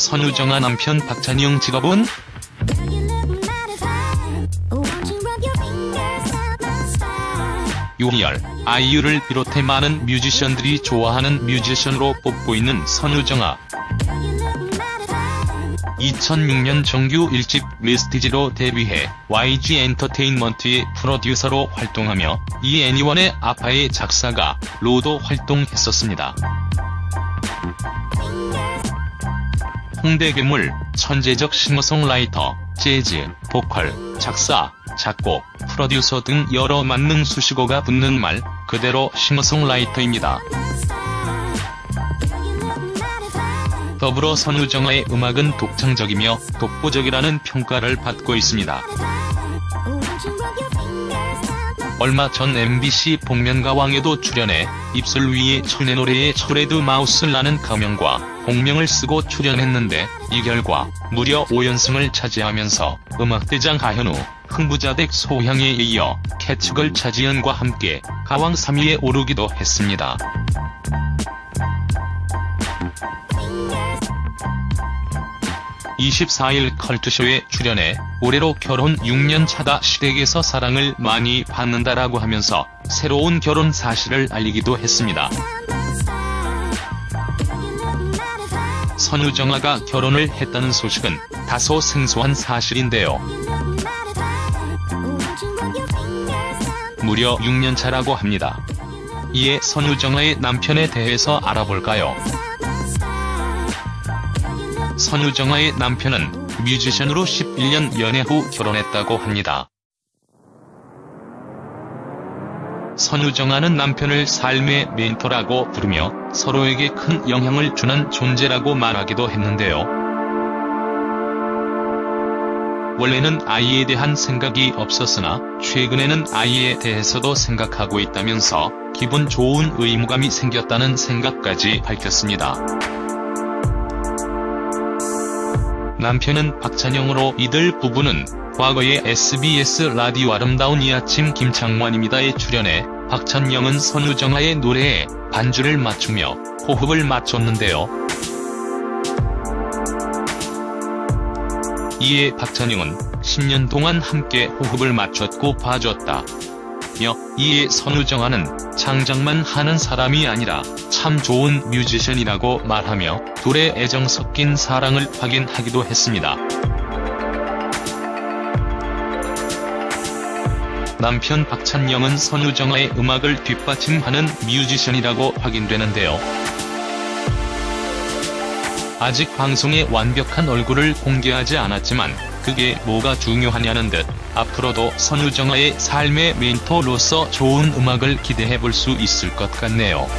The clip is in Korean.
선우정아 남편 박찬영 직업은? 유희열, 아이유를 비롯해 많은 뮤지션들이 좋아하는 뮤지션으로 뽑고 있는 선우정아. 2006년 정규 1집 미스티지로 데뷔해 YG 엔터테인먼트의 프로듀서로 활동하며 이 애니원의 아파의 작사가로도 활동했었습니다. 홍대 괴물, 천재적 싱어송라이터, 재즈, 보컬, 작사, 작곡, 프로듀서 등 여러 만능 수식어가 붙는 말 그대로 싱어송라이터입니다. 더불어 선우정아의 음악은 독창적이며 독보적이라는 평가를 받고 있습니다. 얼마 전 MBC 복면가왕에도 출연해 입술 위에 천의 노래의 초레드 마우스라는 가명과 본명을 쓰고 출연했는데 이 결과 무려 5연승을 차지하면서 음악대장 가현우, 흥부자댁 소향에 이어 캐치걸 차지연과 함께 가왕 3위에 오르기도 했습니다. (24일) 컬투쇼에 출연해 올해로 결혼 6년 차다 시댁에서 사랑을 많이 받는다라고 하면서 새로운 결혼 사실을 알리기도 했습니다. 선우정아가 결혼을 했다는 소식은 다소 생소한 사실인데요. 무려 6년 차라고 합니다. 이에 선우정아의 남편에 대해서 알아볼까요? 선우정아의 남편은 뮤지션으로 11년 연애 후 결혼했다고 합니다. 선우정아는 남편을 삶의 멘토라고 부르며 서로에게 큰 영향을 주는 존재라고 말하기도 했는데요. 원래는 아이에 대한 생각이 없었으나 최근에는 아이에 대해서도 생각하고 있다면서 기분 좋은 의무감이 생겼다는 생각까지 밝혔습니다. 남편은 박찬영으로 이들 부부는 과거에 SBS 라디오 아름다운 이 아침 김창완입니다에 출연해 박찬영은 선우정아의 노래에 반주를 맞추며 호흡을 맞췄는데요. 이에 박찬영은 10년 동안 함께 호흡을 맞췄고 봐줬다. 이에 선우정아는 창작만 하는 사람이 아니라 참 좋은 뮤지션이라고 말하며 둘의 애정 섞인 사랑을 확인하기도 했습니다. 남편 박찬영은 선우정아의 음악을 뒷받침하는 뮤지션이라고 확인되는데요. 아직 방송에 완벽한 얼굴을 공개하지 않았지만 그게 뭐가 중요하냐는 듯 앞으로도 선우정아의 삶의 멘토로서 좋은 음악을 기대해볼 수 있을 것 같네요.